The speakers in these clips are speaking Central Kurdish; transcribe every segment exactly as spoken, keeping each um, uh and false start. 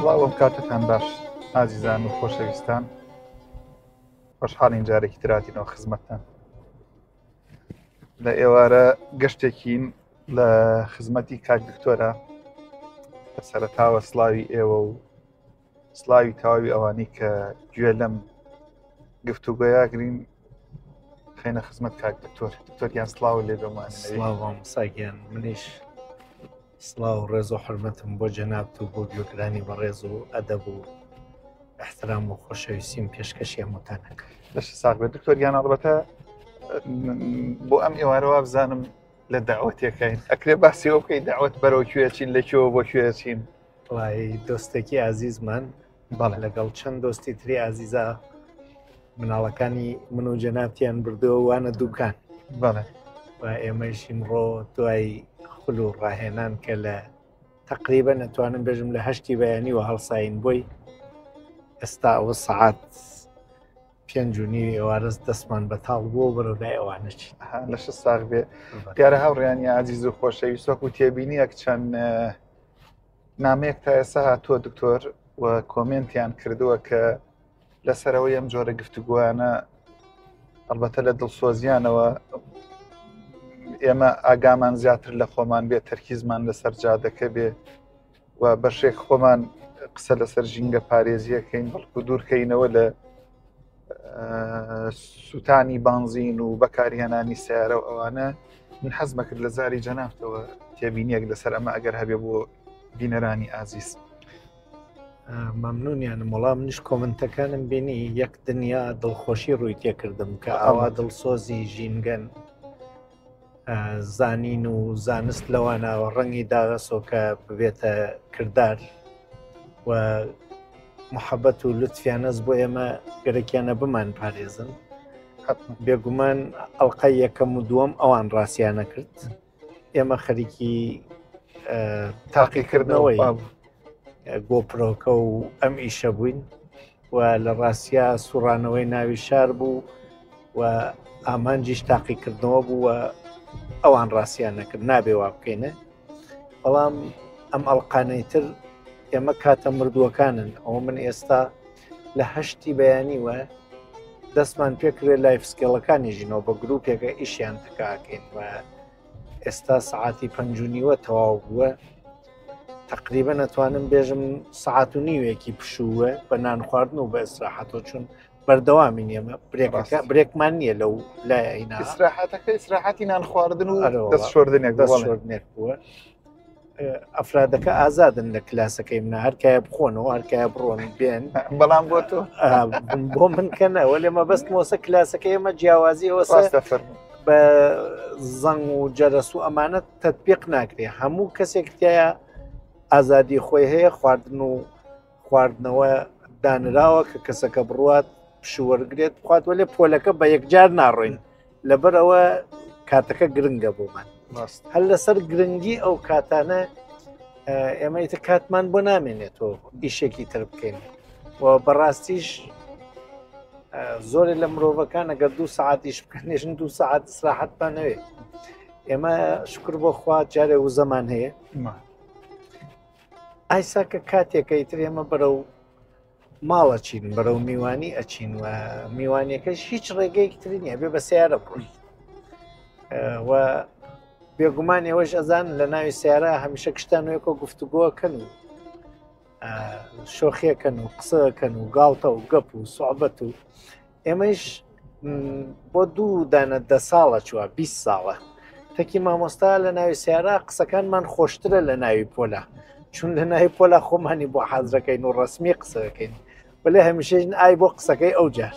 سڵاو کاتتان باش ئازیزان و خۆشەویستان، خۆشحاڵین جارێکی تراتینەوە خزمەتتان. لە ئێوارە گەشتێکین لە خزمەتی کاک دکتۆرە کە سەرەتاوە سڵاوی ئێوە و سڵاوی تەواوی ئەوانەی کە گوێ لەم گفتوگۆیاگرین خێنە خزمەت کاک دکتۆر. دکتۆریان سڵاو لێ بێمانەوەی. سڵاو ساگیان، منیش سڵاو و ڕێز و حرمەتم بۆ جەنابت و بۆ گوێگرانی بە ڕێز و ئەدەب و احترام و خۆشەویستیم پێشکەشی هەمووتانەکە. لەش ساغ بێت دکتۆریان ئەڵبەتە بۆ ئەم ئێوارەوە بزانم لە داوەتێکین ئەکرێ باسی ئەو بکەی داوەت بەرەو کوێچین لەکوێوە بۆ کوێچین. وای دۆستێکی ئازیزمان بەڵێ لەگەڵ چەند دۆستی تری ئازیزە مناڵەکانی من و جەنابتیان بردەوە وانە دووکان. بەڵێ و ئێمەشی ڕۆ دوای خول و ڕاهێنان کە لە تقریبا نەتوانم بێژم لە هەشتی بەیانی و هەڵساین بۆی ئێستا ئەوە سەعات پێنج و نیوی ئێوارەس دەستمان بەتاڵ بووە بەرەودای ئەوانەچی لەش ساغ بێ دیارە هاوڕێیانی عزیز و خۆشەویست وەکو تێبینیەک چەند نامەیەک تا ئێستا هاتووە دکتۆر و کۆمنتیان کردووە کە لەسەرەوەی ئەم جۆرە گفتوگویانە ئەلبەتە لە دڵسۆزیانەوە ئێمە ئاگامان زیاتر لە خۆمان بێت، تەرکیزمان لەسەر جادەکە بێ و بەشێک خۆمان قسە لەسەر ژینگە پارێزیەکەین بەڵکو دوورکەینەوە لە سووتانی بانزین و بەکارهێنانی سیارە و ئەوانە. من حەزمە کرد لە زاری جەنابتەوە تێبینیەک لەسەر ئەمە ئەگەر هەبێ بۆ بینەرانی ئازیز. مەمنونیانم. وەڵام منیش کۆمنتەکانم بینی یەک دنیا دڵخۆشی ڕووی تێکردم کە ئاوا دڵسۆزی ژینگەن زانین و زانست لەوانەوە ڕەنگی داغەسۆ کە ببێتە کردار و محەبەت و لوتفیانەز بۆ ئێمە گەرەکیانە بمان پارێزن. بێگومان ئەڵقەی یەکەم و دووەم ئەوان ڕاستیانە کرد، ئێمە خەریکی تاقیکردنەوەی گۆپرۆکە و ئەم ئیشە بووین و لە ڕاستیا سوڕانەوەی ناوی شار بوو و ئامانجیش تاقیکردنەوە بوو و ئەوان ڕاستیان نەکرد، نابێ وا بکەینە. بەڵام ئەم ئەڵقانەی تر ئێمە کاتە مردووەکانن. ئەوە من ئێستا لە هەشتی بەیانی وە دەستمان پێکرێت لایف سکێڵەکانی ژینەوە بە گروپێکە ئیشیان تکاکەین و ئێستا سعاتی پەنج و نیوە تەواو بووە. تقریبا نەتوانم بێژم سعات و نیوێکی پشووە بە نان خواردن و بە ئیسراحەتەوە، چون بەردەوامین ئێمە برێکەکە برێکمان نییە لەو لایەینا. ئیسراحەتەکە ئیسراحەتی نان خواردن و دەست شۆردنێک دەست شۆردنێک بووە. ئەفرادەکە ئازادن لە کلاسەکەی منە، هەرکایە بخۆنەوە هەرکایە بڕۆن بێن. بەڵام بۆ تۆ بۆ من کەنەوە لێمە بەست مۆسە کلاسەکەی ئێمە جیاوازی ئەوە بە زەنگ و جەرەس و ئەمانە تەطبیق ناکرێ. هەموو کەسێک تایە ئازادی خۆی هەیە، خواردن و خواردنەوە دانراوە کە کەسەکە بڕوات پشوەرگرێت بخواتوە لێ پۆلەکە بە یەکجار ناڕۆین، لەبەرەوە کاتەکە گرنگە بۆمان. هەر لەسەر گرنگی ئەو کاتانە ئێمە ئیتر کاتمان بۆ نامێنێتەوە ئیشێکی تر بکەین و بەڕاستیش زۆرێ لە مرۆڤەکان ئەگەر دوو سەعاتیش بکەنێژن دوو سەعات ئیسراحەتمانەوێ. ئێمە شکر بۆ خوا جارێ و زەمان هەیە ئایسا کە کاتێکە ئیتر ئێمە بەرەو ماڵە چین، بەرەو میوانی ئەچین و میوانیەکەش هیچ ڕێگەیەکی تری نییە بێ بە سیارە بڕۆی و بێگومان ئێوەش ئەزان لە ناوی سیارە هەمیشە کشتانوێکۆ گفتوگۆکەن و شۆخیەکەن و قسەکەن و گاڵتە و گەپ و سوعبەت و ئێمەش بۆ دوو دانە دە ساڵە چووە بیست ساڵە تەکی مامۆستا لە ناوی سیارە قسەکانمان خۆشترە لە ناوی پۆلا، چون لە ناوی پۆلا خۆمانی بۆ حەزەکەین و ڕسمی قسەکەین بەلێ هەمیشەژن ئای بۆ قسەکەی ئەو جار.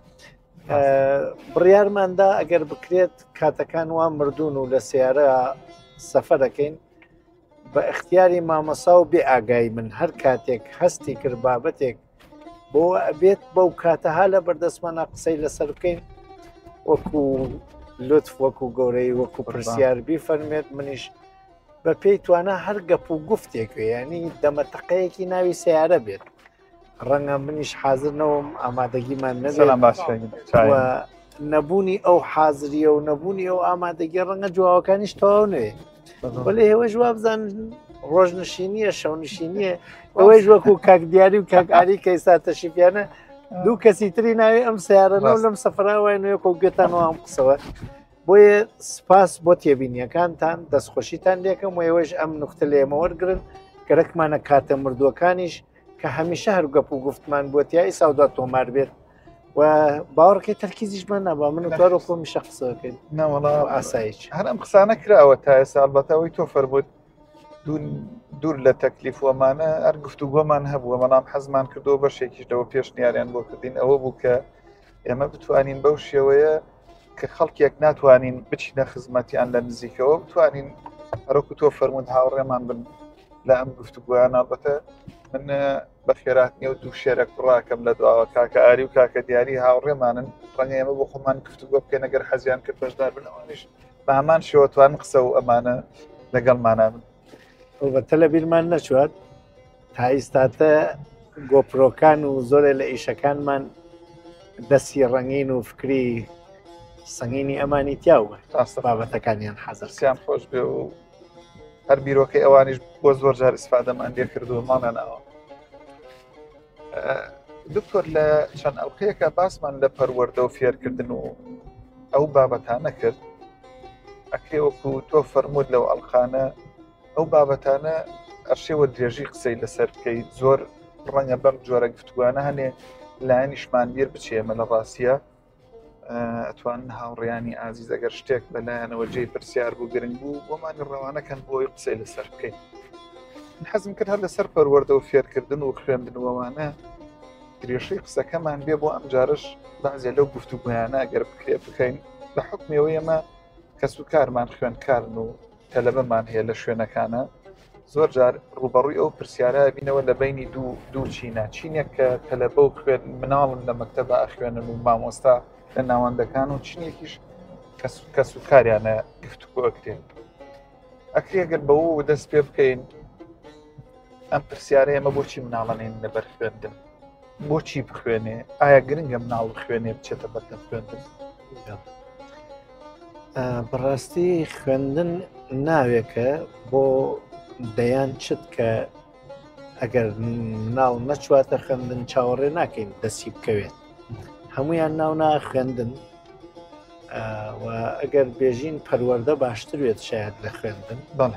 بڕیارماندا ئەگەر بکرێت کاتەکان وان مردوون و لە سیارە سەفەرەکەین بە اختیاری مامەسا و بێ ئاگای من هەر کاتێک هەستی کرد بابەتێک بۆ ئەبێت بەو کاتەها لە بەردەستمانە قسەی لەسەر بکەین وەکو لوتف وەکو گەورەی وەکو پرسیاربی فەرمێت منیش بە پێی توانە هەر گەپ و گفتێک ینی دەمەتەقەیەکی ناوی سیارە بێت. ڕەنگە منیش حازرنەوەم ئامادەگیمان نەبێت نەبوونی ئەو حازریە و نەبوونی ئەو ئامادەگی ڕەنگە جوواوەکانیش تەواو نوێ بەڵێ هێوە ژوا بزان ڕۆژنشینیە شەونشینیە ئەوەی وەکو کاک دیاری و کاک علی کە ئێستا تەشریفیانە دوو کەسی تری ناوێ ئەم سیارەنەوە لەم سەفراوایەوە کە گوێتانەوە ئەم قسەوە بۆیە سپاس بۆ تێبینیەکانتان دەستخۆشیتان لێکم و ئێوەش ئەم نوختە لە ئێمە وەرگرن گەرەکمانە کاتە مردووەکانیش کە هەمیشە هەر گەپ و گفتمان بۆ تیایی ساودا تۆمار بێت و باوەڕکەی تەرکیزیشمان نەبا من و توار وەکو میشە قسەکەین نەوەڵا ئاساییش هەر ئەم قسانە کراوە تا ئێستا ئەلبەتەوەی تۆ فەرمووت دوور لە تەکلیف وەمانە هەر گفتوگۆمان هەبووە بەڵام حەزمان کردەوە بەشێکیشەوە پێشنیاریان بۆ کردین ئەوە بوو کە ئێمە بتوانین بەو شێوەیە کە خەڵکێک ناتوانین بچینە خزمەتیان لە نزیکەوە بتوانین هەرۆکو تۆ فەرمووت هاوڕێمان بن لە ئەم گفتوگویان ئەلبەتە من بە خێراتنیە و دوو شێرە کوڕاکەم لە دواوە کاکە ئاری و کاکە دیاری هاوڕێمانن ڕەنگە ئێمە بۆ خۆمان گفتوگۆ بکەین ئەگەر حەزیان کرد بەشدار بن ئەوانیش بە هەمان شێوە توان قسە و ئەمانە لەگەڵمانە بن بەتە لە بیرمان نەچوات تا ئیستاتە گۆپرۆکان و زۆرێ لە ئیشەکانمان دەستی ڕەنگین و فکری سەنگینی ئەمانی تیاوە بابەتەکانیان حەزەرسیان خۆش بێ و هەر بیرۆکەی ئەوانیش بۆ زۆر جار ئیسفادەمان لێ کردووە ماڵێناوە. دکتۆر لە چەند ئەڵقەیەکە باسمان لە پەروەردە و فێرکردن و ئەو بابەتانە کرد ئەکرێ وەکو تۆ فەرمووت لەو ئەڵقانە ئەو بابەتانە ئەرشێوە درێژی قسەی لەسەر بکەیت زۆر ڕەنگە بەم جۆرە گفتوانە هەنێ لایەنیشمان بیر بچێمە لە ڕاستیە ئەتوانن هاوڕێیانی ئازیز ئەگەر شتێک بەلایەنەوە جێی پرسیار بوو گرنگ بوو بۆمانی ڕەوانەکەن بۆی قسەی لەسەر بکەین. حەزم کرد هەر لەسەر پەروەردە و فێرکردن و خوێندنەوەوانە درێژەی قسەکەمان بێ بۆ ئەم جارش بەعزێ لەو گفتوگویانە ئەگەر بکرێ بکەین بە حکمەوەی ئەمە کەس و کارمان خوێندکارن و تەلەبەمان هەیە لە شوێنەکانە زۆر جار ڕوبەڕووی ئەو پرسیارە بینەوە لە بینی دوو دوو چینە چینێک کە تەلەبە و خوێن مناڵن لە مەکتەبە ئەخوێنن و مامۆستا لە ناوەندەکان و چینێکیش کەس و کاریانە گفتوگۆ ئەکرێن ئەکرێگەر بەوە دەست پێ بکەین ئەم پرسیارە ئێمە بۆچی مناڵەنێن لەبەر خوێندن بۆچی بخوێنێ ئایا گرنگە مناڵ خوێنێ بچێتە بەردە خوێندن بەڕاستی خوێندن ناوێکە بۆ دەیان چت کە ئەگەر ناو نەچواتە خوێندن چاوەڕێ ناکەین دەستی بکەوێت هەمویان ناونا خوێندن و ئەگەر بێژین پەروەردە باشترێت شاید لە خوێندن بەڵێ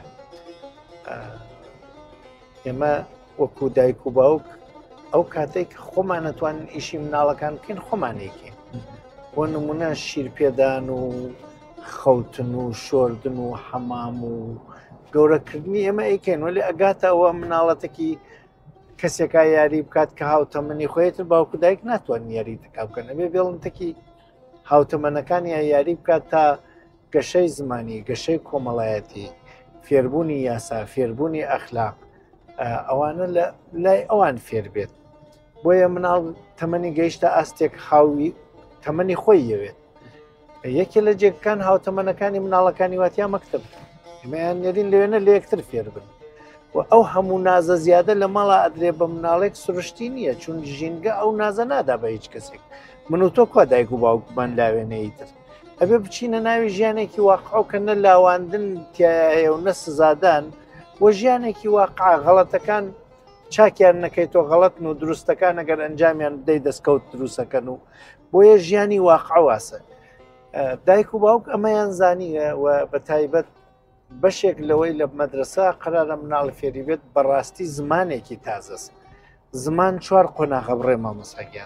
ئێمە وەکو دایک و باوک ئەو کاتێک خۆمان نەتوانین ئیشی مناڵەکان بکەین خۆمانێکین بۆ نمونە شیر پێدان و خەوتن و شۆردن و حەمام و گەورەکردنی ئێمە ئەیکەین وەلی ئەگاتە ئەوە مناڵەتێکی کەسێکا یاری بکات کە هاوتەمەنی خۆیتر باوکو دایک ناتوانین یاری تکا بکەن ئەبێ بێڵنتێکی هاوتەمەنەکانی یاری بکات تا گەشەی زمانی گەشەی کۆمەڵایەتی فێربوونی یاسا فێربوونی ئەخلاق ئەوانە لای ئەوان فێر بێت بۆیە مناڵ تەمەنی گەیشتە ئاستێک خاوی تەمەنی خۆی یەوێت یەکێ لە جێگەکان هاوتەمەنەکانی مناڵەکانی واتیا مەکتەب ئێمەیان نێرین لەوێنە لە یەکتر فێر بن و ئەو هەموو نازە زیادە لە ماڵا ئەدرێ بە مناڵێک سروشتی نییە چون ژینگە ئەو نازە نادا بە هیچ کەسێک من و تۆ کوا دایک و باوکمان لاوێنەیتر ئەبێ بچینە ناوی ژیانێکی واقع کە نە لاواندن تایە و نە سزادان وە ژیانێکی واقع غەڵەتەکان چاکیان نەکەیت تۆ غەڵەتن و دروستەکان ئەگەر ئەنجامیان بدەی دەستکەوت دروستەکەن و بۆیە ژیانی واقع واسە دایک و باوک ئەمەیان زانیە و بە تایبەت بەشێک لەوەی لە مەدرسە قەرارە مناڵ فێری بێت بەڕاستی زمانێکی تازەست زمان چوار قۆناغە بڕێ مامۆساگیان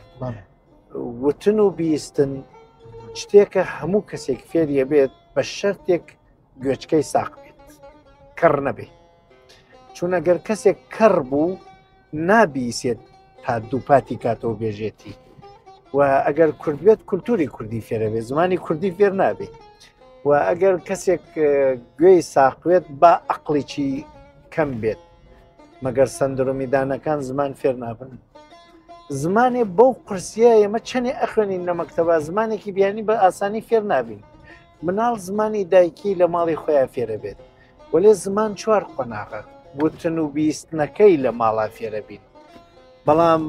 وتن و بیستن شتێکە هەموو کەسێک فێریە بێت بە شەرتێک گوێچکەی ساق بێت کەڕ نەبێ چون ئەگەر کەسێک کەڕ بوو نابیسێت تا دووپاتی کاتەوە بێژێتی و ئەگەر کورد بێت کولتوری کوردی فێرە بێت زمانی کوردی فێر نابێت و ئەگەر کەسێک گوێی ساقوێت با عەقڵێکی کەم بێت مەگەر سەندرۆمیدانەکان زمان فێر نابن زمانێ بەو قورسیە ئێمە چەندێ ئەخوێنین لە مەکتەبە زمانێکی بیانی بە ئاسانی فێر نابین مناڵ زمانی دایکی لە ماڵی خۆیان فێرە بێت وەلێ زمان چوار قۆناغە وتن و بیستنەکەی لە ماڵا فێرە بین بەڵام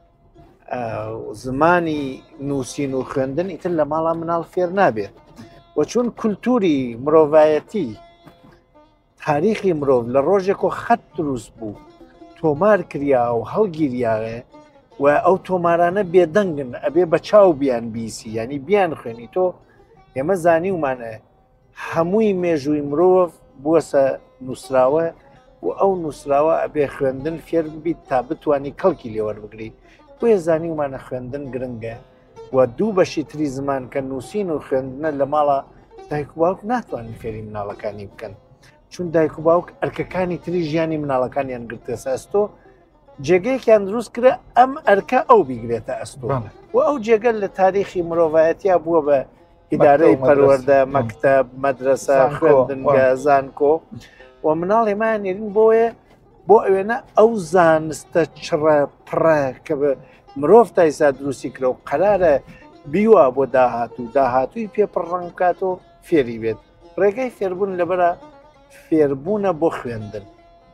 زمانی نووسین و خوێندن ئیتر لە ماڵا مناڵ فێر نابێت و چون کولتوری مرۆڤایەتی تاریخی مرۆڤ لە ڕۆژێک و خەت دروست بوو تۆمار کریا و هەڵگیریاغێ و ئەو تۆمارانە بێدەنگن ئەبێ بە چاو بیان بیسی ینی بیان خوێنی تۆ ئێمە زانی ومانە هەمووی مێژووی مرۆڤ بووەسە نووسراوە و ئەو نووسراوە ئەبێ خوێندن فێر ببیت تا بتانی کەڵکی لێوەربگری بۆیە زانی ومانە خوێندن گرنگە و دوو بەشی تری زمان کە نووسین و خوێندنە لە ماڵە دایک و باوک ناتوانین فێری مناڵەکانی بکەن چون دایک و باوک ئەرکەکانی تری ژیانی مناڵەکانیان گرتە ئەستۆ جێگەیەکیان دروست کرە ئەم ئەرکە ئەو بیگرێتە ئەستۆ و ئەو جێگەل لە تاریخی مرۆڤایەتیا بووە بە ئیدارەی پەروەردە مەکتەب مەدرسە خوێندنگە زانکۆ و مناڵ ێمایان نێرین بۆیە بۆ ئەوێنە ئەو زانستە چڕە پڕە کە بە مرۆڤ تایسا دروستی کرە و قەرارە بیوە بۆ داهاتوو داهاتووی پێپڕڕنگ بکات و فێری بێت ڕێگەی فێربوون لەبەرە فێربوونە بۆ خوێندن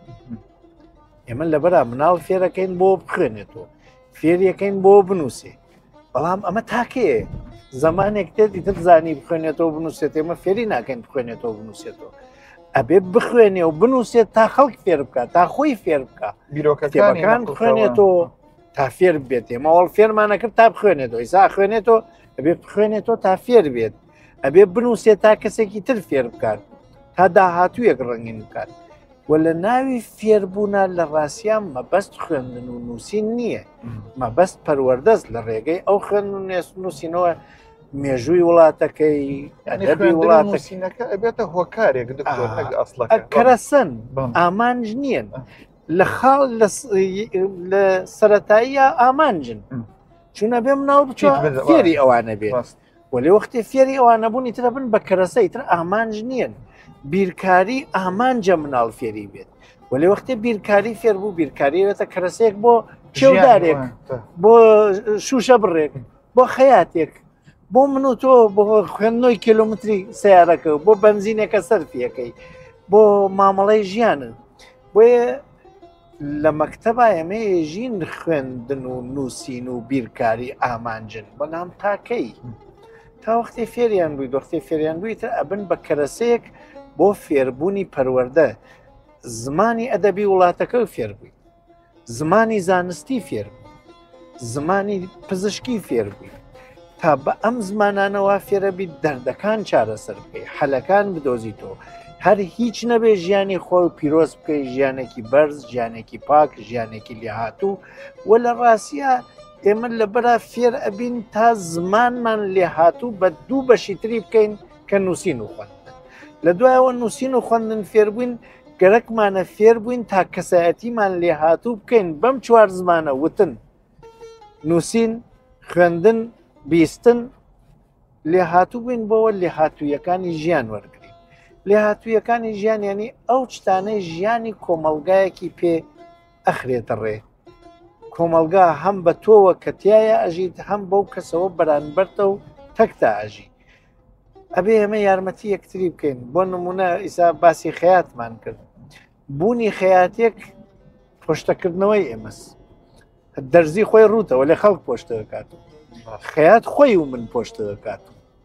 ئێمە لەبەرە مناڵ فێرەکەین بۆ بخوێنێتەوە فێریەکەین بۆ بنووسێ بەڵام ئەمە تاکەیە زمانێک تێتی تر زانی بخوێنێتەوە بنووسێت ئێمە فێری ناکەین بخوێنێتەوە بنووسێتەوە ئەبێ بخوێنێ و بنووسێت تا خەڵک فێر بکات تا خۆی فێر بکە بیرۆکەکان بخوێنێتەوە تا فێر بێت ئێمەوەڵ فێرمانە کرد تا بخوێنێتەوە ئیسا خوێنێتەوە ئەبێ بخوێنێتەوە تا فێر بێت ئەبێ بنووسێت تا کەسێکی تر فێر بکات تا داهاتوویەک ڕەنگین بکات و لە ناوی فێربوونا لە ڕاستیان مەبەست خوێندن و نووسین نییە مەبەست پەروەردەست لە ڕێگەی ئەو خوێن و نووسینەوە مێژووی وڵاتەکەی ئەدەبی وڵاتەکە ئەبێتە هۆکارێک کەرەسەن ئامانج نییە لە خاڵ لە سەرەتاییە ئامانجن چونە بێ مناڵ بچوە فێری ئەوانە بێت و لێ وەختی فێری ئەوانە بوونی ترە بن بە کەرەسەی تر ئامانج نییەن بیرکاری ئامانجە مناڵ فێری بێت و لێ وەختی بیرکاری فێر بوو بیرکاریوێتە کەرەسەیەک بۆ کێودارێک بۆ شوشە بڕێک بۆ خەیاتێک بۆ من و تۆ بۆ خوێندنەوەی کیلومتری سیارەکە بۆ بنزینێکە سەرفیەکەی بۆ مامەڵەی ژیانن بۆیە لە مەکتەبە ئێمە ژین خوێندن و نووسین و بیرکاری ئامانجن بەڵام تاکەی تا وەختی فێریان بووی دۆختی فێریان بوویتە ئەبن بە کەرەسەیەک بۆ فێربوونی پەروەردە زمانی ئەدەبی وڵاتەکە و فێر بووی زمانی زانستی فێر بووی زمانی پزیشکی فێر بووی تا بە ئەم زمانانەوە فێرەبی دەردەکان چارەسەر بکەی حەلەکان بدۆزیتەوە هەر هیچ نەبێ ژیانی خۆی پیرۆز بکەی ژیانێکی بەرز ژیانێکی پاک ژیانێکی لێهاتوو و لە ڕاستیە ئێمە لەبەرە فێر ئەبین تا زمانمان لێهاتوو بە دوو بەشی تری بکەین کە نووسین و خوێندن لە دوایەوە نووسین و خوێندن فێر بووین گەرەکمانە فێر بووین تا کەسایەتیمان لێهاتوو بکەین بەم چوار زمانە وتن نووسین خوێندن بیستن لێهاتوو بووین بۆەوە لێهاتوویەکانی ژیان وەرگین لێهاتوویەکانی ژیان ینی ئەو چتانەی ژیانی کۆمەلگایەکی پێ ئەخرێتە ڕێ کۆمەلگا هەم بە تۆوە کە تایە ئەژیت هەم بەو کەسەوە بەرانبەرتە و تەکتا ئەژی ئەبێ ئێمە یارمەتی یەکتری بکەین بۆ نمونە ئیسا باسی خەیاتمان کرد بوونی خەیاتێک پۆشتەکردنەوەی ئێمەس دەرزی خۆی ڕوتەوە لێ خەڵک پۆشتە دەکات خەیات خۆی و من پۆشتە دەکات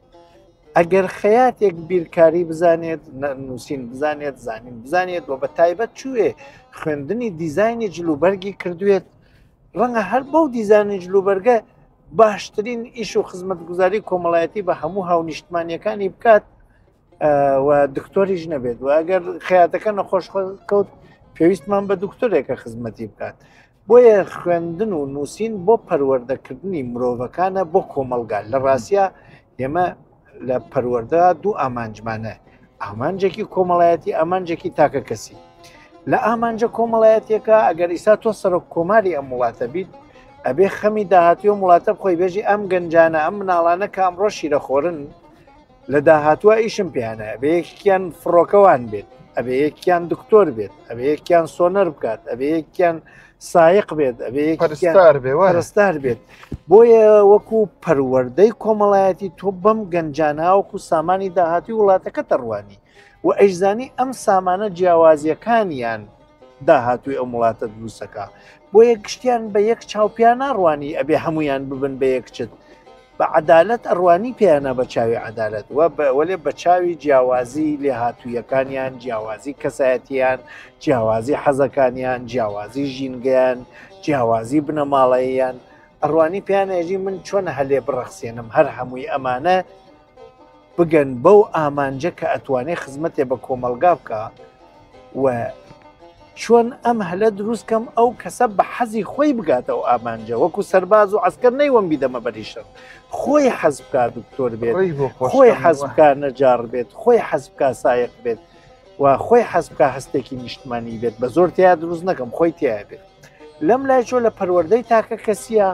ئەگەر خەیاتێک بیرکاری بزانێت نووسین بزانێت زانین بزانێت و بە تایبەت چوێ خوێندنی دیزایانی جلوبەرگی کردوێت ڕەنگە هەر بەو دیزانی جلوبەرگە باشترین ئیش و خزمەتگوزاری کۆمەڵایەتی بە هەموو هاونیشتمانیەکانی بکات و دکتۆریش نەبێت و ئەگەر خەیاتەکە نەخۆش کەوت پێویستمان بە دکتۆرێکە خزمەتی بکات بۆیە خوێندن و نووسین بۆ پەروەردەکردنی مرۆڤەکانە بۆ کۆمەلگا لە ڕاستیە ئێمە لە پەروەردە دوو ئامانجمانە ئامانجێکی کۆمەڵایەتی ئامانجێکی تاکە کەسی لە ئامانجە کۆمەڵایەتێکە ئەگەر ئیسا تۆ سەرۆک کۆماری ئەم وڵاتە بیت ئەبێ خەمی داهاتوی و وڵاتە بخۆی بێژی ئەم گەنجانە ئەم مناڵانە کە ئەمڕۆ شیرەخۆرن لە داهاتووە ئیشم پێیانە ئەبێ یەکیان فڕۆکەوان بێت ئەبێ یەکیان دکتۆر بێت ئەبێ یەکیان سۆنەر بکات ئەبێ یەکیان سایق بێت ئەبێ پەرستار بێت بۆیە وەکو پەروەردەی کۆمەڵایەتی تۆ بەم گەنجاناوەکو سامانی داهاتوی وڵاتەکە تەڕوانی و ئەیزانی ئەم سامانە جیاوازیەکانیان داهاتوی ئەم وڵاتە دروستەکە بۆ یەک گشتیان بە یەک چاوپیان ناڕوانی ئەبێ هەمویان ببن بە یەکچت بە عەدالەت ئەڕوانی پێیانە بە چاوی عەدالەت وەلێ بە چاوی جیاوازی لێهاتوویەکانیان، جیاوازی کەسایەتیان، جیاوازی حەزەکانیان، جیاوازی ژینگەیان، جیاوازی بنەماڵەیەیان ئەڕوانی پیانێژی من چۆن هەلێ بڕەخسێنم هەر هەمووی ئەمانە بگەن بەو ئامانجە کە ئەتوانێ خزمەتێ بە کۆمەلگا بکە و چۆن ئەم هەلە دروستکەم ئەو کەسە بە حەزی خۆی بگاتەوە ئامانجە وەکو سەرباز و عەسکەر نەیوەم بیدەمە بەریشە خۆی حەز بکە دکتۆر بێت، خۆی حەز بکە نەجار بێت، خۆی حەز بکە سایق بێت و خۆی حەز بکە هەستێکی نیشتمانی بێت بە زۆر تیا دروست نەکەم خۆی تیا بێت. لەم لای چۆ لە پەروەردەی تاکە کەسیە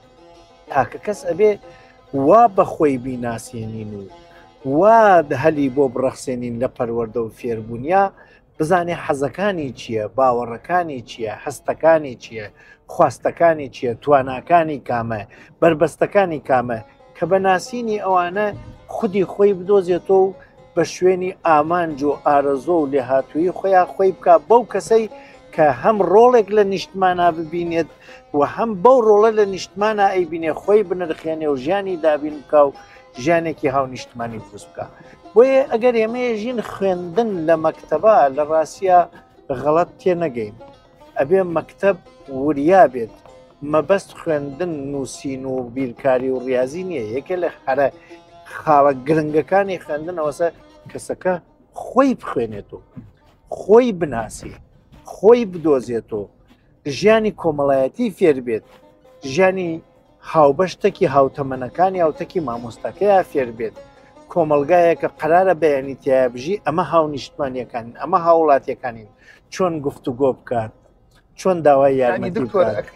تاکە کەس ئەبێ وا بە خۆی بیناسیێنین و وا هەلی بۆ بڕەخسێنین لە پەروەردە و فێربوونیا بزانێ حەزەکانی چییە، باوەڕەکانی چییە، هەستەکانی چییە، خواستەکانی چییە، تواناکانی کامە، بربەستەکانی کامە کە بە ناسینی ئەوانە خودی خۆی بدۆزێتەوە و بە شوێنی ئامانج و ئارەزۆ و لێهاتووی خۆیان خۆی بکە بەو کەسەی کە هەم ڕۆڵێک لە نیشتمانە ببینێت و هەم بەو ڕۆڵە لە نیشتمانە ئەیبینێ خۆی بنرخێنێ و ژیانی دابین بکە و ژیانێکی هاو نیشتمانی دروست بکە. بۆیە ئەگەر ئێمە ژین خوێندن لە مەکتەبە لە ڕاستیە غەڵەت تێ نەگەین ئەبێ مەکتەب وریا بێت مەبەست خوێندن نووسین و بیرکاری و ڕاضی نییە یەکێ لە هەرە خاڵە گرنگەکانی خوێندنەوەسە کەسەکە خۆی بخوێنێتەوە خۆی بناسی خۆی بدۆزێتەوە ژیانی کۆمەڵایەتی فێر بێت ژیانی هاوبەشتێکی هاوتەمەنەکانی هاوتەکی مامۆستاکەیە فێر بێت کۆمەلگایەکە قەرارە بەیانی تیا بژی ئەمە هاو نیشتمانیەکانین ئەمە هاوڵاتیەکانین چۆن گفتوگۆ بکات چۆن داوای یارمەتی بکات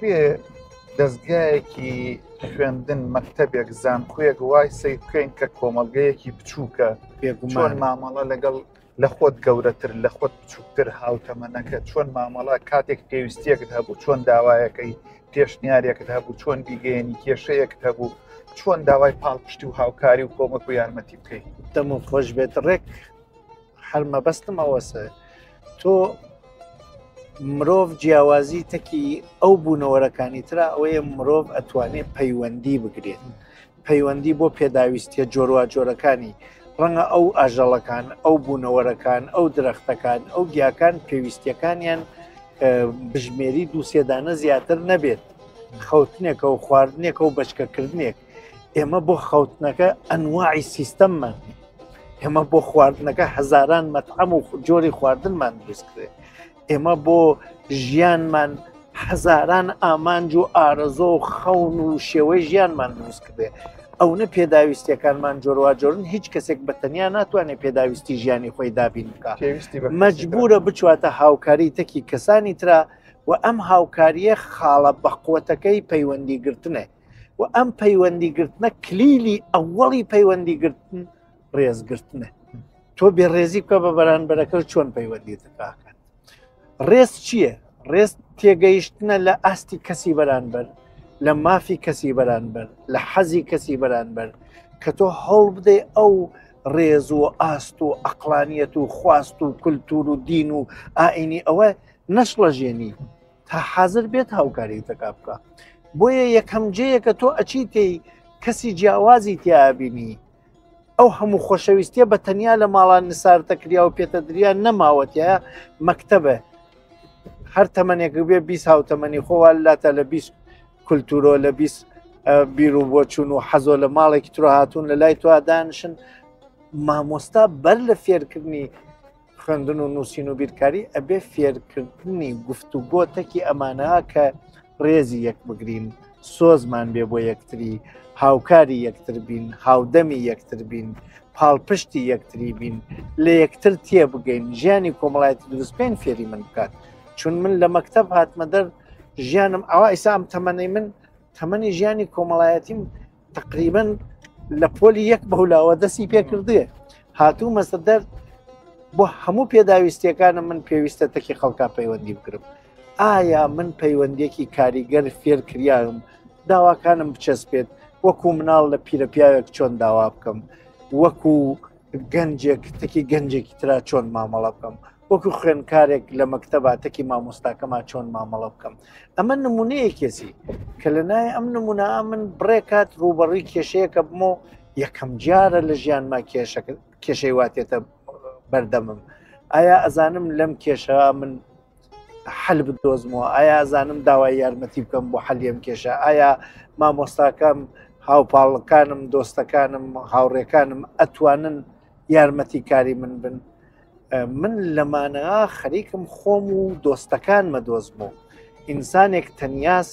دەستگایەکی خوێندن مەکتەبێک زانکۆیەک وای سەی بکەین کە کۆمەلگەیەکی بچووکە چۆن مامەڵە لەگەڵ لە خۆت گەورەتر لە خۆت بچووکتر هاوتەمەنەکە چۆن مامەڵە کاتێک پێویستیەکت هەبوو چۆن داوایەکەی پێشنیارێکت هەبوو چۆن بیگەێنی کێشەیەکت هەبوو چۆن داوای پاڵپشتی و هاوکاری و کۆمەک و یارمەتی بکەیت دەم و خۆش بێت ڕێک هەر مەبەستم ئەوەسە تۆ مرۆڤ جیاوازی تەکی ئەو بوونەوەرەکانی ترا ئەوەیە مرۆڤ ئەتوانێت پەیوەندی بگرێت پەیوەندی بۆ پێداویستیە جۆروا جۆرەکانی ڕەنگە ئەو ئاژەڵەکان ئەو بوونەوەرەکان ئەو درەختەکان ئەو گیاکان پێویستیەکانیان بژمێری دووسێدانە زیاتر نەبێت خەوتنێکە و خواردنێکە و بەشکەکردنێک ئێمە بۆ خەوتنەکە ئەنواعی سیستەممان ئێمە بۆ خواردنەکە هەزاران مەتعەم و جۆری خواردنمان دروست کرێت ئێمە بۆ ژیانمان هەزاران ئامانج و ئارەزۆ و خەون و شێوەی ژیانمان دروست کردێ ئەوە پێداویستیەکانمان جۆروا جۆرن هیچ کەسێک بەتەنیا ناتوانێت پێداویستی ژیانی خۆی دابین بکە مەجبورە بچواتە هاوکاری تەکی کەسانی ترا و ئەم هاوکاریە خاڵە بەقوتەکەی پەیوەندیگرتنە و ئەم پەیوەندیگرتنە کلیلی ئەوەڵی پەیوەندیگرتن ڕێزگرتنە تۆ بێڕێزی بکە بە بەرانبەرەکە چۆن پەیوەندی دەکات ڕێز چییە؟ ڕێز تێگەیشتنە لە ئاستی کەسی بەرانبەر لە مافی کەسی بەرانبەر لە حەزی کەسی بەرانبەر کە تۆ هەوڵ بدەی ئەو ڕێز و ئاست و ئەقلانیەت و خواست و کولتور و دین و ئائینی ئەوە نەشڵەژێنی تا حازر بێت هاوکاری تەکا بکە بۆیە یەکەم جەیەکە تۆ ئەچیتەی کەسی جیاوازی تیابینی ئەو هەموو خۆشەویستیە بە تەنیا لە ماڵان نسارتەکریا و پێتەدریان نەماوەتیە مەکتەبە هەر تەمەنێک بێ بیست هاوتەمەنی خۆوە لاتە لە بیست کولتورۆ لە بیست بیر و بۆچوون و حەزۆ لە ماڵێکی تۆ هاتوون لە لای تۆ دانشن مامۆستا بەر لە فێرکردنی خوێندن و نووسین و بیرکاری ئەبێ فێرکردنی گفتوگۆ تەکی ئەمانەها کە ڕێزی یەک بگرین سۆزمان بێ بۆ یەکتری هاوکاری یەکتر بین هاودەمی یەکتر بین پاڵپشتی یەکتری بین لە یەکتر تێ بگەین ژیانی کۆمەڵایەتی دروستپێن فێری من بکات چون من لە مەکتەب هاتمە دەر ژیانم ئەوە ئیسام تەمەنەی من تەمەنی ژیانی کۆمەڵایەتیم تقریبەن لە پۆلی یەک بەهولاوە دەستی پێکردێ هاتوو مەسە دەر بۆ هەموو پێداویستیەکانم من پێویستە تەکی خەڵکا پەیوەندی بکرم ئایا من پەیوەندێکی کاریگەر فێر کریایم داواکانم بچەسپێت وەکو مناڵ لە پیرەپیاوێک چۆن داوا بکەم وەکو گەنجێک تەکی گەنجێکی ترا چۆن مامەڵە بکەم وەکو خوێندکارێک لە مەکتەباتێکی مامۆستاکەما چۆن مامەڵە بکەم. ئەمە نمونەیەکێسی کە لە نای ئەم نمونە من بڕێکات ڕوبەڕووی کێشەیەکە بمەوە یەکەم جارە لە ژیانما کێشەی واتێتە بەردەمم. ئایا ئەزانم لەم کێشە من حل بدۆزمەوە؟ ئایا ئەزانم داوای یارمەتی بکەم بۆ حەلیەم کێشە؟ ئایا مامۆستاکەم، هاوپاڵەکانم، دۆستەکانم، هاوڕێکانم ئەتوانن یارمەتی کاری من بن؟ من لەمانەوە خەریکم خۆم و دۆستەکانمە دۆزمەوە. ئینسانێک تەنیاس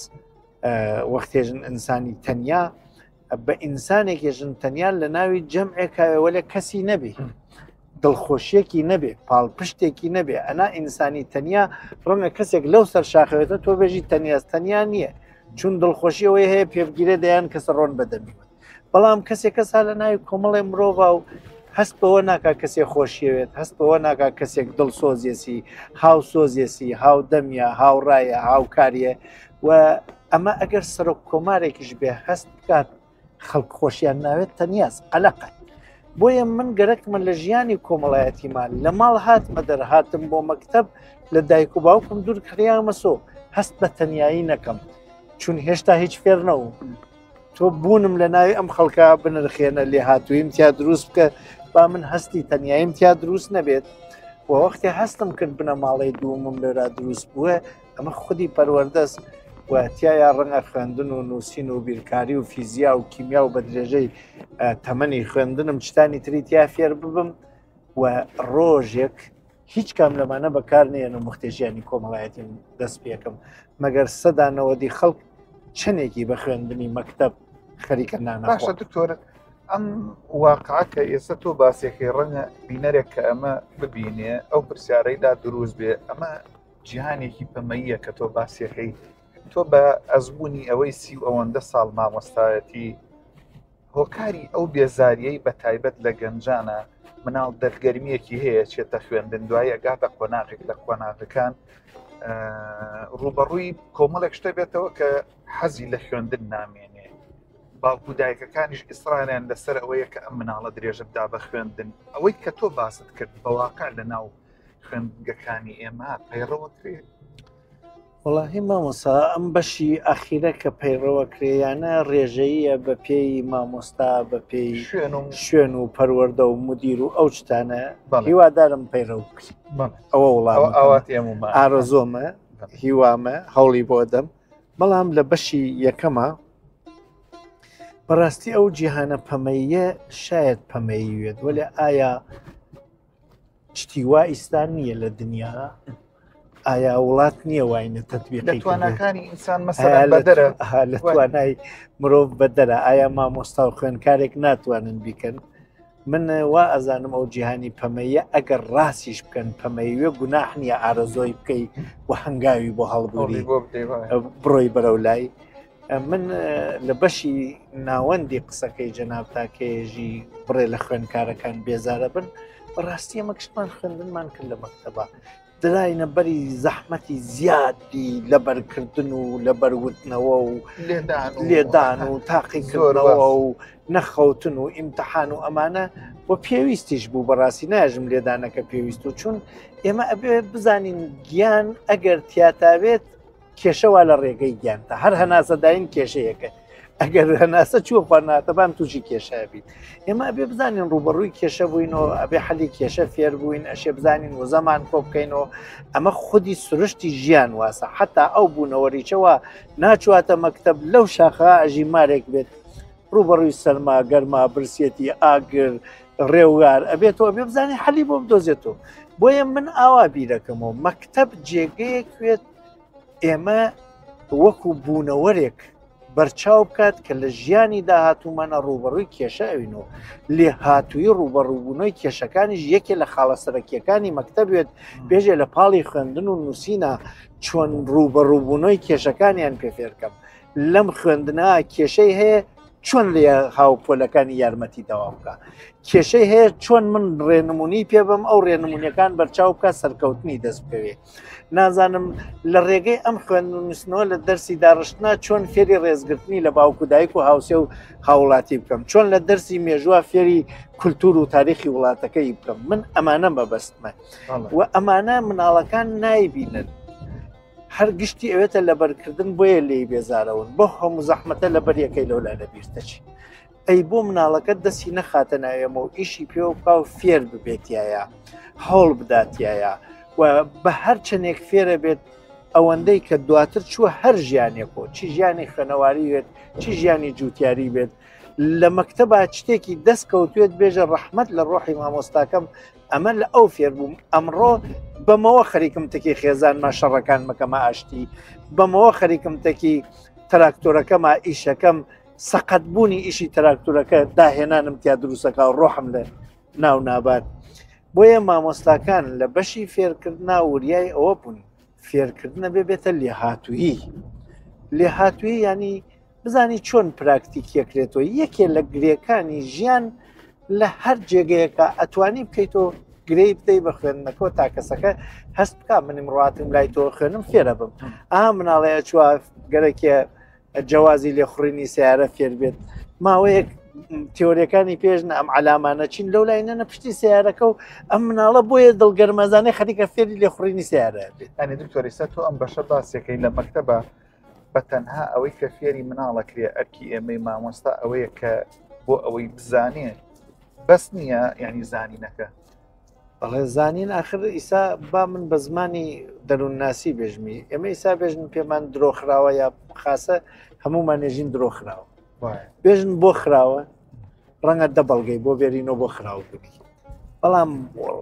وەختێژن ئینسانی تەنیا بە ئینسانێکێژن تەنیان لە ناوی جەمعێکاوێ لە کەسی نەبێ، دڵخۆشیەکی نەبێ، پاڵپشتێکی نەبێ. ئەنا ئینسانی تەنیا ڕەنگە کەسێک لەو سەر شاخەوێتە تۆ بێژی تەنیاز تەنیا نییە، چون دڵخۆشیەوەی هەیە پێبگیرێ دەیان کەسە ڕۆن بەدەمیوە. بەڵام کەسێک کەسا لە ناوی کۆمەڵی مرۆڤ و هەست بەوە ناکا کەسێک خۆشیەوێت، هەست بەوە ناکا کەسێک دڵسۆزیێسی، هاو سۆزیێسی، هاو دەمیە، هاوڕایە، هاوکاریە. و ئەمە ئەگەر سەرۆک کۆمارێکیش بێ هەست بکات خەڵک خۆشیان ناوێت تەنیاز عەلەقەت. بۆیە من گەرەکمە لە ژیانی کۆمەڵایەتیمان لە ماڵ هاتمە دەرهاتم بۆ مەکتەب لە دایک و باوکم دوور کڕیامە سۆ هەست بە تەنیایی نەکەم، چون هێشتا هیچ فێر نەبووم. تۆ بوونم لە ناوی ئەم خەڵکە بنرخێنە لێ هاتوویم تیا دروست بکە با من هەستی تەنیاییم تیا دروست نەبێت. و وەختی هەستم کرد بنە ماڵی دوومم لێرا دروست بووە، ئەمە خودی پەروەردەست و تایە ڕەنگە خوێندن و نووسین و بیرکاری و فیزیا و کیمیا و بە درێژەی تەمەنی خوێندنم چتانی تری تیا فێر ببم و ڕۆژێک هیچ کام لەمانە بەکار نێن و مختێژیانی کۆمەڵایەتیم دەست پێکەم مەگەر سەدانەوەدی خەڵک چنێکی بە خوێندنی مەکتەب خەریکە نانە. باشە دکتۆر، ئەم واقعکە ئێستا تۆ باسێکی ڕەنگە بینەرێک کە ئەمە ببینێ ئەو پرسیارەیدا دروست بێ، ئەمە جیهانێکی پەمەییە کە تۆ باسیەکەی. تۆ بە ئەزبوونی ئەوەی سی و ئەوەندە ساڵ مامۆستایەتی هۆکاری ئەو بێزاریەی بە تایبەت لە گەنجانە مناڵ دەرگەرمیەکی هەیە چێتە خوێندن، دوای ئەگاتە قۆناغێک لە قۆناغەکان ڕوبەڕووی کۆمەڵێک شتە بێتەوە کە حەزی لە خوێندن نامێنێ. باوکو دایکەکانیش ئیسرانیان لەسەر ئەوەیە کە ئەم مناڵە درێژە بدا بە خوێندن. ئەوەی کە تۆ باست کرد بەواقع لە ناو خوێندگەکانی ئێمە پەیڕەوەکرێت. وەڵاهی مامۆستا ئەم بەشی ئەخیرە کە پەیڕەوە کرێیانە ڕێژەیە بە پێی مامۆستا، بە پێی شوێن و پەروەردە و مدیر و ئەو شتانە هیوادارم پەیڕەو بکرێت. ئەوە وڵام ئارەزۆمە، هیوامە، هەوڵی بۆ دەم. بەڵام لە بەشی یەکەمە بەڕاستی ئەو جیهانە پەمەییە شاید پەمەییوێت، وەلێ ئایا شتی وا ئیستا نییە لە دنیا؟ ئایا وڵات نییە واینە تەطبیقی توانەکانی ئینسان مەسەلەن بەدەرە لە توانای مرۆڤ بەدەرە؟ ئایا مامۆستا و خوێندکارێک ناتوانن بیکەن؟ من وا ئەزانم ئەو جیهانی پەمەییە ئەگەر ڕاستیش بکەن پەمەییوێ گوناح نییە ئارەزۆی بکەی و هەنگاوی بۆ هەڵبووری بڕۆی بەرەو لای. من لە بەشی ناوەندی قسەکەی جەناب تاکێژی بڕێ لە خوێندکارەکان بێزارە بن، بەڕاستی ئەمە کشتمان خوێندنمان کرد لە مەکتەبە، دراینە بەری زەحمەتی زیادی لەبەرکردن و لەبەروتنەوە و لێدان و تاقیکردنەوە و نەخەوتن و ئیمتحان و ئەمانە و پێویستیش بوو. بەڕاستی ناژم لێدانەکە پێویست و چون ئێمە ئەبێ بزانین گیان ئەگەر تیاتاوێت کێشەوا لە ڕێگەی گیانتە، هەر هەناسەداین کێشەیەکە، ئەگەر هەناسە چوە خواردناتەبان تووشی کێشە بیت. ئێمە ئەبێ بزانین ڕوبەڕووی کێشە بووینەوە، ئەبێ حەلی کێشە فێر بووین، ئەشێ بزانین و زەمان کۆ بکەینەوە. ئەمە خودی سروشتی ژیان واسە، حتا ئەو بوونەوەریچەوە ناچواتە مەکتەب لەو شاخە ئەژی مارێک بێت ڕوبەڕووی سەرما گەرما برسێتی ئاگر ڕێوگار ئەبێتەوە، ئەبێ بزانین حەلی بۆ بدۆزێتەوە. بۆیە من ئاوا بیرەکەمەوە مەکتەب جێگەیەکوێت ئێمە وەکو بوونەوەرێک بەرچاو بکات کە لە ژیانی داهاتوومانە ڕوبەڕووی کێشە ئەوینەوە. لێ هاتووی ڕوبەڕووبوونەوەی کێشەکانیش یەکێ لە خاڵە سەرەکیەکانی مەکتەبێت بێژێ لە پاڵی خوێندن و نووسینە چۆن ڕوبەڕووبوونەوەی کێشەکانیان پێفێرکەم. لەم خوێندنە کێشەی هەیە چۆن لێ هاوپۆلەکانی یارمەتی داوا بکە کێشەی هەیە چۆن من ڕێنمونی پێ بم ئەو ڕێنمونیەکان بەرچاو بکە سەرکەوتنی دەست بکەوێ نازانم لە ڕێگەی ئەم خوێندنووسنەوە لە دەرسی داڕشتنا چۆن فێری ڕێزگرتنی لە باوکو دایک و هاوسێ و هاوڵاتی بکەم چۆن لە دەرسی مێژووە فێری کولتور و تاریخی وڵاتەکەی بکەم من ئەمانە بەبەستمە و ئەمانە مناڵەکان نایبینن هەر گشتی ئەوێتە لە بەرکردن بۆیە لێی بێزارەون بۆ هەموو زەحمەتە لە بەریەکەی لەولا لەبیرتەچی ئەی بۆ مناڵەکە دەستی نەخاتە ناوێمە و ئیشی پێ بکە و فێر ببێتیایە هەوڵ بداتیایە و بە هەر چنێک فێرە بێت ئەوەندەی کە دواتر چووە هەر ژیانێکۆ چی ژیانی خوێنەواری بێت چی ژیانی جوتیاری بێت لە مەکتەبە شتێکی دەست کەوتوێت بێژە ڕەحمەت لە ڕۆحی مامۆستاکەم ئەمە لە ئەو فێر بووم ئەمڕۆ بەمەوە خەریکم تەکی خێزانمە شەڕەکان مەکەمە ئاشتی بەمەوە خەریکم تەکی تراکتۆرەکەمە ئیشەکەم سەقەت بوونی ئیشی تراکتۆرەکە داهێنانم تیا دروستەکە و ڕۆحم لە ناو نابات بۆیە مامۆستاکان لە بەشی فێرکردنا وریای ئەوە بوون فێرکردنە بێ بێتە لێهاتوویی لێهاتوویی ینی بزانی چۆن پراکتیکیەکرێتەوە یەکێ لە گرێکانی ژیان لە هەر جێگەیەکە ئەتوانی بکەیتەوە گرەی بدەی بە خوێندنەکەەوە تا کەسەکە هەست بکە منیم ڕاتم لای تۆ خوێنم فێرە بم ئا مناڵەیە چوە گەرەکێ جیازی لێخڕینی سیارە فێر بێت ماوەیەک تیۆریەکانی پێشن ئەم علامانە چین لەو لاینەنە پشتی سیارەکە و ئەم مناڵە بۆیە دڵگەرمەزانەی خەریکە فێری لێخڕینی سیارە بێت ئەنی دکتۆریسە تۆ ئەم بەشە باسیەکەی لە مەکتەبە بە تەنها ئەوەی کە فێری مناڵەکرێ ئەرکی ئێمەی مامۆستا ئەوەیە کە بۆ ئەوەی بزانێ بەس نییە یعنی زانینەکە بەڵێ زانین آخر ئیسا با من بە زمانی دەروونناسی بێژمی ئێمە ئیسا بێژن پێمان درۆخراوە یا خاسە هەمومان نێژین درۆخراوە بێژن بۆ خراوە ڕەنگە دە بەڵگەی بۆ بێرینەوە بۆ خراوە بکەیت بەڵام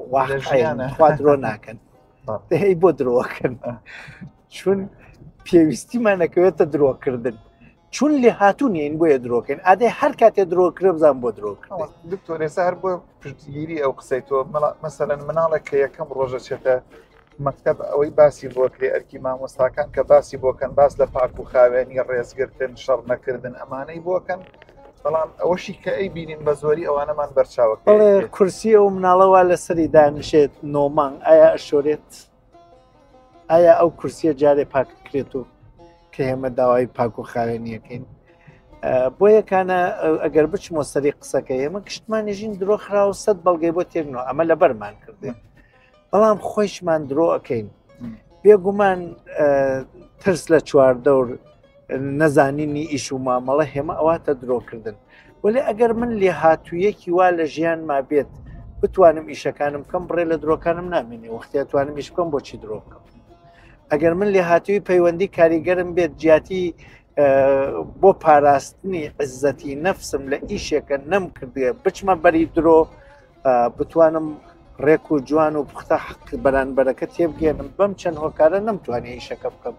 خوا درۆ ناکەن هەی بۆ درۆکەن چون پێویستیمانەکەوێتە درۆکردن چون لێ هاتوو نین بۆیە درۆکەین ئادەی هەر کاتێ درۆکرێ بزان بۆ درۆکردن دکتۆرێسا هەر بۆ پشتگیری ئەو قسەی تۆ مەسەلەن مناڵێک کە یەکەم ڕۆژە چێتە مەکتەب ئەوەی باسی بۆکرێ ئەرکی مامۆستاکان کە باسی بۆکەن باس لە پاک و خاوێنی ڕێزگرتن شەڕ نەکردن ئەمانەی بۆکەن بەڵام ئەوەشی کە ئەی بینین بە زۆری ئەوانەمان بەرچاوە کورسی ئەو مناڵەوە لەسەری دانشێت نۆمانگ ئایا ئەشۆرێت ئایا ئەو کورسیە جارێ پاککرێت و کە ئێمە داوای پاک و خاوێنیەکەین بۆ یەکانە ئەگەر بچمۆ سەری قسەکە ئێمە گشتمانێژین درۆخرا و سەد بەڵگەی بۆ تێرنەوە ئەمە لە بەرمان کردێن بەڵام خۆشمان درۆ ئەەکەین بێگومان ترس لە چواردەور نەزانینی ئیش و مامەڵە هێمە ئەواتە درۆکردن ولی ئەگەر من لێ هاتوویەکی وا لە ژیان ما بێت بتوانم ئیشەکانم بکەم بڕێ لە درۆکانم نامێنێ وەختی توانم ئیش بکەم بۆچی درۆ بکەم ئەگەر من لێ هاتووی پەیوەندی کاریگەرم بێت جیاتی بۆ پاراستنی عزەتی نەفسم لە ئیشێکە نەم کردێ بچمە بەری درۆ بتوانم ڕێک و جوان و پختە حق بەرانبەرەکە تێبگێنم بەم چەند هۆکارە نەمتوانێت ئیشەکە بکەم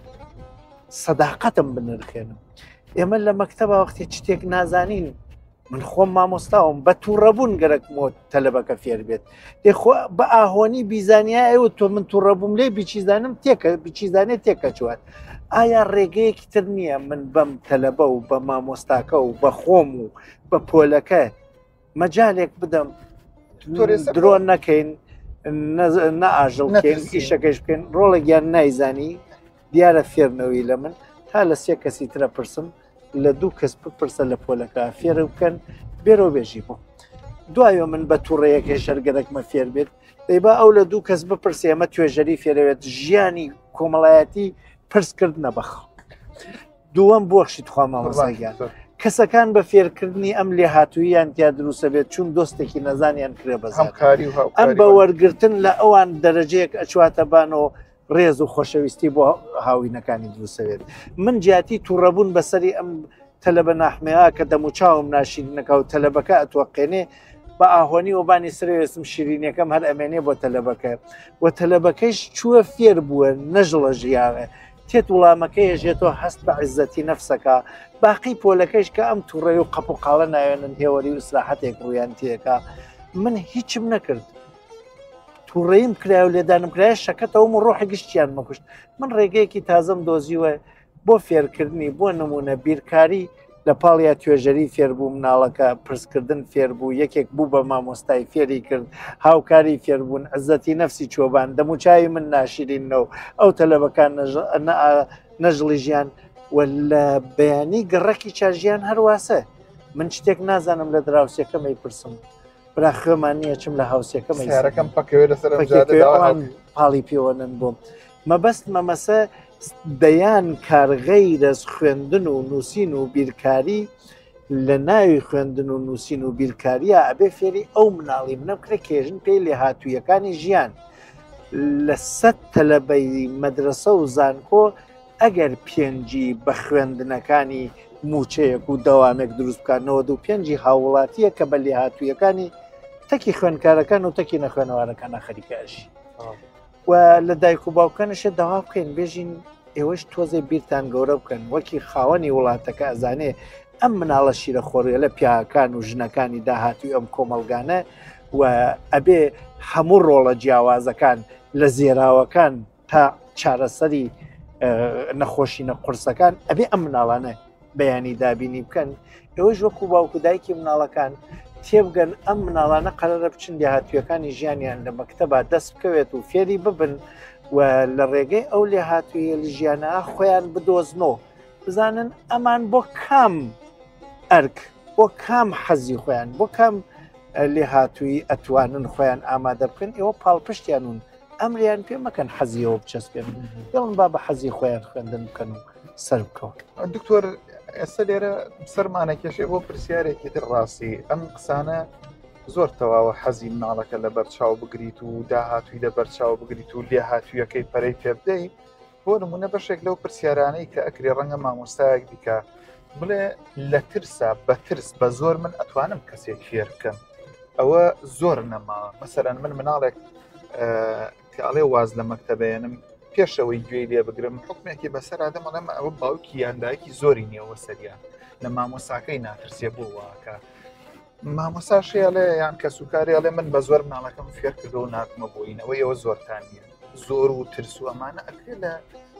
سەداقەتم بنرخێنم ئێمە لە مەکتەبە وەختی شتێک نازانین من خۆم مامۆستاوم بە تووڕەبوون گەرەکمەوە تەلەبەکە فێر بێت دێخۆ بە ئاهۆنی بیزانیا ئەوە تۆ من تووڕەبووم لێ بیچیزانم تێکە بیچیزانێت تێکە چوات ئایا ڕێگەیەکی تر نییە من بەم تەلەبە و بە مامۆستاکە و بە خۆم و بە پۆلەکە مەجالێک بدەم درۆ نەکەین نەئاژڵکەین ئیشەکەش بکەین ڕۆڵێکیان نایزانی دیارە فێرنەوەی لە من تا لە سێ کەسی ترە پرسم لە دوو کەس بپرسە لە پۆلەکە فێرە بکەن بێرەوە بێژی بوو دوایە من بە تووڕەیەکێ شەرگەرەکمە فێر بێت دەیبا ئەو لە دوو کەس بپرسێ ئەمە توێژەری فێرەوێت ژیانی کۆمەڵایەتی پرسکرد نەبەخ دووەم بۆخشی تخوا مامۆستاگیان کەسەکان بە فێرکردنی ئەم لێ هاتووییان تیا دروستە بێت چون دۆستێکی نەزانیان کرێ بەزار ئەم بە وەرگرتن لە ئەوان دەرەجەیەک ئەچواتە بانەوە ڕێز و خۆشەویستی بۆ هاوینەکانی دروستەوێت من جیاتی تووڕەبوون بەسەری ئەم تەلەبە ناحمەیە کە دەموچاوم ناشیرینەکە و تەلەبەکە ئەتوەقێنێ بە ئاهۆنی وەبانی سرێوێستم شیرینیەکەم هەر ئەمێنێ بۆ تەلەبەکە و تەلەبەکەیش چووە فێر بووە نەژڵە ژیاغە تێت وڵامەکە هێژێتەوە هەست بە عیزەتی نەفسەکە باقی پۆلەکەش کە ئەم تووڕێ و قەپ و قاڵە ناوێنن هێوەری و سراحەتێک ڕویان تێکە من هیچم نەکرد تووڕێیم کرا و لێدانم کرایە شەکەتەوەم و ڕۆحی گشتیان مەکوشت من ڕێگەیەکی تازەم دۆزیوە بۆ فێرکردنی بۆ نمونە بیرکاری لە پاڵیا توێژەری فێربوو مناڵەکە پرسکردن فێربوو یەکێک بوو بە مامۆستای فێری کرد هاوکاری فێربوون عزەتی نەفسی چۆبان دەموچاوی من ناشرینەوە ئەو تەلەبەکان نەژڵی ژیان و لە بەیانی گەڕەکی چاژیان هەرواسە من شتێک نازانم لە دراوسەکەمی پرسم برا خێمان نییە چم لە هاوسەکەمەکەم پاڵی پێوەنن بووم مەبەست مەمەسە دەیان کارغەی دەست خوێندن و نووسین و بیرکاری لە ناوی خوێندن و نووسین و بیرکاریە ئەبێ فێری ئەو مناڵی منە بکرێ کێژن پێی لێ هاتوویەکانی ژیان لە سەد تەلەبەی مەدرسە و زانکۆ ئەگەر پێنجی بە خوێندنەکانی موچەیەک و دەوامێک دروست بکانەوە دوو پێنجی هاوڵاتیە کە بە لێ هاتوویەکانی تەکی خوێنکارەکان و تەکی نەخوێنەوارەکانە خەریکەشی و لە دایک و باوکانشە داوا بکەین بێژین ئێوەش تۆزێ بیرتان گەورە بکەن وەکی خاوەنی وڵاتەکە ئەزانێ ئەم مناڵە شیرە خۆڕیە لە پیاکان و ژنەکانی داهاتوی ئەم کۆمەلگانە و ئەبێ هەموو ڕۆڵە جیاوازەکان لە زێراوەکان تا چارەسەری نەخۆشی نەقورسەکان ئەبێ ئەم مناڵانە بەیانی دابینی بکەن ئێوەش وەکو باوکو دایکی مناڵەکان تێبگەن ئەم مناڵانە قەرەرە بچن داهاتویەکانی ژیانیان لە مەکتەبە دەست بکەوێت و فێری ببن و لە ڕێگەی ئەو لێ هاتوویە لە ژیانە خۆیان بدۆزنەوە بزانن ئەمان بۆ کام ئەرک بۆ کام حەزی خۆیان بۆ کام لێ هاتووی ئەتوانن خۆیان ئامادە بکەن ئێوە پاڵپشتیانون ئەمریان پێ مەکەن حەزیەوە بچەسپێن دڵن با بە حەزی خۆیان خوێندن بکەن و سەر بکەوت دکتۆر ئێستا لێرە سەرمانە کێشێ بۆ پرسیارێکی تر ڕاستی ئەم قسانە زۆر تەواوە حەزی مناڵەکە لە بەرچاو بگریت و داهاتووی لە بەرچاو بگریت و لێ هاتوویەکەی پەرەی پێبدەی بۆ نمونە بەشێک لەو پرسیارانەی کە ئەکری ڕەنگە مامۆستایەک دیکە بڵێ لە ترسا بە ترس بە زۆر من ئەتوانم کەسێک فێر بکەم ئەوە زۆر نەماوە مەسەرەن من مناڵێک کاڵێ واز لە مەکتەبێنم پێشەوەی گوێی لێ بگرم حکمێکی بەسەر ئادەمەڵەم ئەوە باوکی یاندایکی زۆری نییەوە سەریان لە مامۆساکەی ناترسێ بۆ واکە مامۆساشیاڵێ یان کە سوکاریاڵێ من بە زۆر مناڵەکەم فێر کردو و ناتمە بۆینەوە ئەوە زۆرتان نیە زۆر و ترس و ئەمانە ئەکرێ لە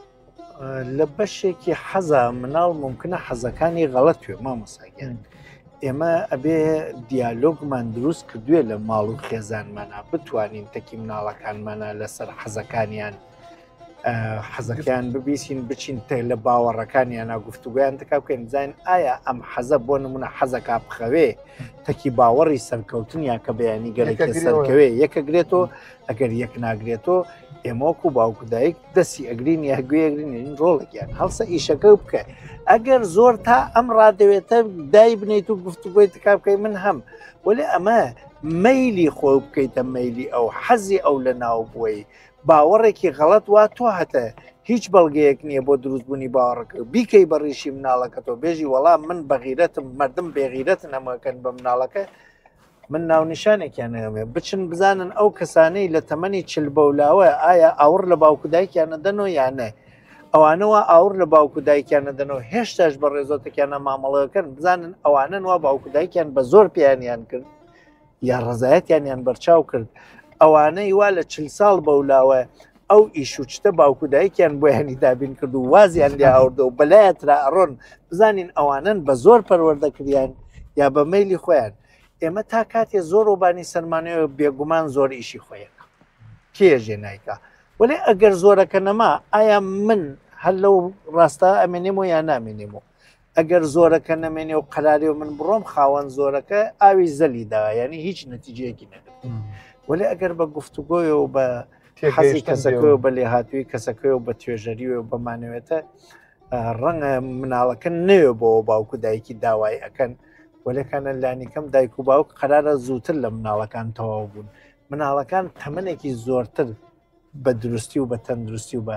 لە بەشێکی حەزە مناڵ ممکنە حەزەکانی غەڵەت توێ مامۆساگەن ئێمە ئەبێ دیالۆگمان دروست کردوێ لە ماڵ و خێزانمانە بتوانین تەکی مناڵەکانمانە لەسەر حەزەکانیان حەزەکەیان ببیسین بچین تێ لە باوەڕەکانیان ناگفتوگویان تکا بکەین بزانین ئایا ئەم حەزە بۆ نمونە حەزەکە بخەوێ تەکی باوەڕی سەرکەوتنیان کە بەیانی گەرەکە سەرکەوێ یەکەگرێتەوە ئەگەر یەک ناگرێتەوە ئێمەوەکو باوکودایک دەستی ئەگرین یاگوێگرین ڕۆڵێکیان هەڵسە ئیشەکە بکە ئەگەر زۆر تا ئەم ڕادەوێتە دای بنیت و گفتوگوی تکا بکەی من هەم وەێ ئەمە مەیلی خۆ بکەیتە مەیلی ئەو حەزی ئەو لە ناو بووی باوەڕێکی غەڵەت وا تۆ هەتە هیچ بەڵگەیەک نییە بۆ دروستبوونی باوەڕەکە بیکەی بەڕیشی مناڵەکە تۆ بێژی وەڵام من بەغیرەتم مردم بێغیرەتن ئەمەکەن بە مناڵەکە من ناونیشانێکیان هەمێ بچن بزانن ئەو کەسانەی لە تەمەنی چل بەولاوە ئایا ئاور لە باوکودایکیانە دەنەوە یانە ئەوانەوە ئاور لە باوکودایکیانە دەنەوە هێشتاش بە ڕێزۆتێکیانە مامەڵەکەن بزانن ئەوانن وا باوکودایکیان بە زۆر پیانیان کرد یا ڕزایەتیانیان بەرچاو کرد ئەوانەی وا لە چل ساڵ بەولاوە ئەو ئیش و چتە باوکودایکیان بۆیانی دابین کرد و وازیان لێ ئەوردە و بەلایەت را ئەڕۆن بزانین ئەوانن بە زۆر پەروەردەکریان یا بە مەیلی خۆیان ئێمە تا کاتێ زۆر ڕۆبانی سەرمانەوە بێگومان زۆر ئیشی خۆیەکە کێژێ نایکە وەێ ئەگەر زۆرەکە نەما ئایا من هەر لەو ڕاستە ئەمێنێمەوە یان نامێنێمەوە ئەگەر زۆرەکە نەمێنێ و قەراری و من بڕۆم خاوەن زۆرەکە ئاوی زەلیدا ینی هیچ نەتیجەیەکی نەدەێت وەێ ئەگەر بە گفتوگۆی و بە حەزی کەسەکە و بە لێ هاتووی کەسەکەی و بە توێژەری و بەمانەوێتە ڕەنگە مناڵەکە نوێ بۆ باوکو دایکی داوای ئەەکەن وەلەکانە لانیکەم دایک و باوک قەرارە زووتر لە مناڵەکان تەواو بوون مناڵەکان تەمەنێکی زۆرتر بە دروستی و بە تەندروستی و بە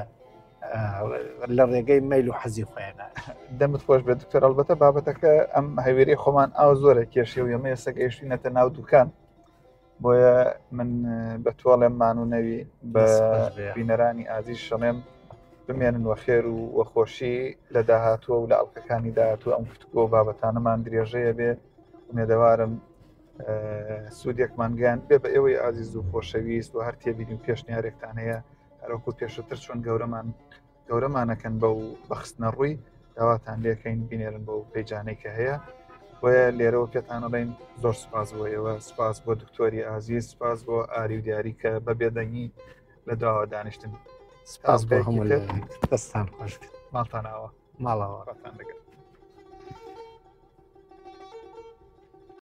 لە ڕێگەی مەیل و حەزی خۆیانە دەمت خۆش بێت دکتۆر ئەلبەتە بابەتەکە ئەم هەوێری خۆمان ئاو زۆرە کێشی و ئێمە ئێستا گەیشتینەتە ناو دوکان بۆیە من بە تۆڵێممان و نەوی بە بینەرانی ئازیز شەڵێم بمێنن وە خێر و وەخۆشی لە داهاتووە و لە ئەڵلقەکانی داهاتوو ئەم گفتوگۆ بابەتانەمان درێژەیە بێ ومێدەوارم سوودێکمانگەیان بێ بە ئێوەی ئازیز و خۆشەویست و هەر تێبینی و پێشنیارێکتان هەیە هەروەکو پێشتر چۆن گەورەمان گەورەمانەکەن بە و بەخستنە ڕووی داواتان لێکەین بینێرن بۆ پەیجانەی کە هەیە و لێرەوە پێتانەڵێن زۆر سپاس بۆیەوە سپاس بۆ دکتۆری ئازیز سپاس بۆ ئاری و دیاری کە بە بێدەنگی لە داوا دانیشتن سپاس بۆ هەموو دەستان خۆش ماڵتاناوە ماڵەوە ڕاتان دەگەن